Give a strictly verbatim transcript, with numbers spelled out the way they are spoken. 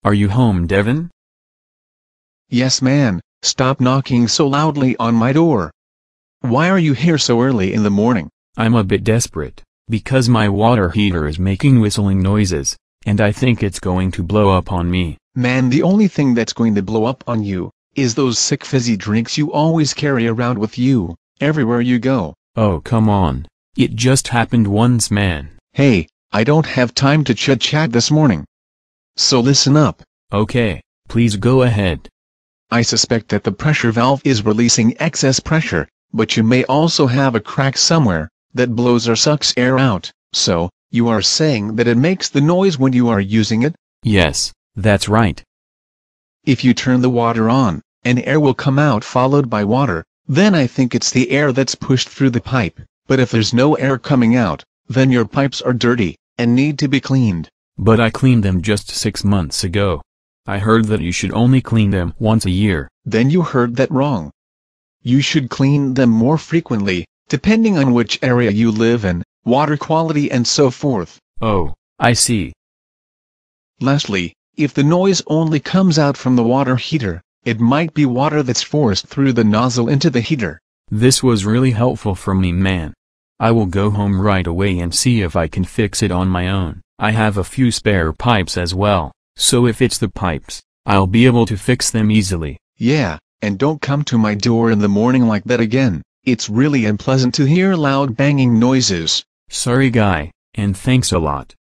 Are you home, Devon? Yes, man, stop knocking so loudly on my door. Why are you here so early in the morning? I'm a bit desperate, because my water heater is making whistling noises, and I think it's going to blow up on me. Man, the only thing that's going to blow up on you is those sick fizzy drinks you always carry around with you, everywhere you go. Oh, come on. It just happened once, man. Hey, I don't have time to chit-chat this morning. So listen up. Okay, please go ahead. I suspect that the pressure valve is releasing excess pressure, but you may also have a crack somewhere that blows or sucks air out. So, you are saying that it makes the noise when you are using it? Yes, that's right. If you turn the water on, an air will come out followed by water, then I think it's the air that's pushed through the pipe. But if there's no air coming out, then your pipes are dirty and need to be cleaned. But I cleaned them just six months ago. I heard that you should only clean them once a year. Then you heard that wrong. You should clean them more frequently, depending on which area you live in, water quality and so forth. Oh, I see. Lastly, if the noise only comes out from the water heater, it might be water that's forced through the nozzle into the heater. This was really helpful for me, man. I will go home right away and see if I can fix it on my own. I have a few spare pipes as well, so if it's the pipes, I'll be able to fix them easily. Yeah, and don't come to my door in the morning like that again. It's really unpleasant to hear loud banging noises. Sorry, guy, and thanks a lot.